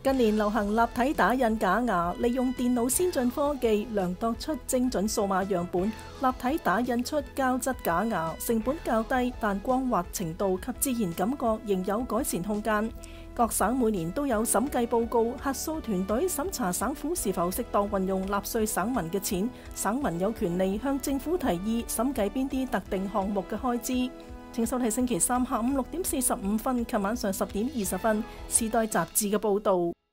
近年流行立體打印假牙，利用電腦先進科技量度出精準數碼樣本，立體打印出膠質假牙，成本較低，但光滑程度及自然感覺仍有改善空間。各省每年都有審計報告，核數團隊審查省府是否適當運用納稅省民嘅錢，省民有權利向政府提議審計邊啲特定項目嘅開支。請收睇星期三下午6點45分及晚上10點20分《時代雜誌》嘅報導。